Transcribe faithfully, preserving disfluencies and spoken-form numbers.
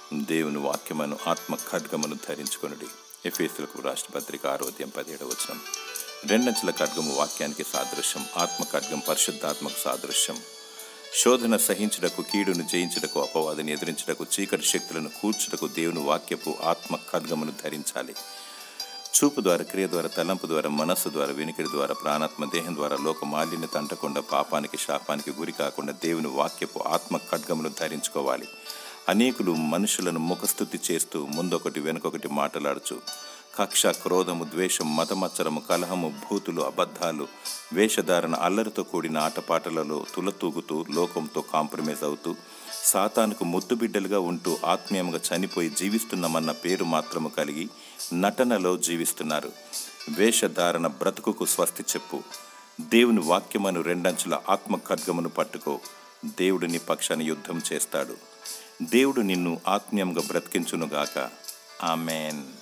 దేవుని వాక్యమును ఆత్మ ఖడ్గమును ధరించుకొనుడి. ఎఫెసీయులకు రాష్ట్ర పత్రిక ఆరో అధ్యాయం పదిహేడవ వచనం. రెండంచెల ఖడ్గము వాక్యానికి సాదృశ్యం. ఆత్మ ఖడ్గం పరిశుద్ధాత్మకు సాదృశ్యం. శోధన సహించుటకు, కీడును జయించుటకు, అపవాదిని ఎదిరించుటకు, చీకటి శక్తులను కూర్చుటకు దేవుని వాక్యపు ఆత్మ ఖడ్గమును ధరించాలి. చూపు ద్వారా, క్రియ ద్వారా, తలంపు ద్వారా, మనస్సు ద్వారా, వినికిడి ద్వారా, ప్రాణాత్మ దేహం ద్వారా లోక మాలిన్యత అంటకుండా, పాపానికి శాపానికి గురి కాకుండా దేవుని వాక్యపు ఆత్మ ఖడ్గమును ధరించుకోవాలి. అనేకులు మనుషులను ముఖస్థుతి చేస్తూ ముందొకటి వెనుకొకటి మాట్లాడుచు కక్ష, క్రోధము, ద్వేషం, మతమత్సరము, కలహము, భూతులు, అబద్ధాలు, వేషధారణ, అల్లరితో కూడిన ఆటపాటలలో తులతూగుతూ లోకంతో కాంప్రమైజ్ అవుతూ సాతానుకు ముద్దుబిడ్డలుగా ఉంటూ ఆత్మీయంగా చనిపోయి జీవిస్తున్నామన్న పేరు మాత్రము కలిగి నటనలో జీవిస్తున్నారు. వేషధారణ బ్రతుకుకు స్వస్తి చెప్పు. దేవుని వాక్యమను రెండంచుల ఆత్మ ఖడ్గమును పట్టుకో. దేవుడు నీ పక్షాన యుద్ధం చేస్తాడు. దేవుడు నిన్ను ఆత్మీయంగా బ్రతికించునుగాక. ఆమెన్.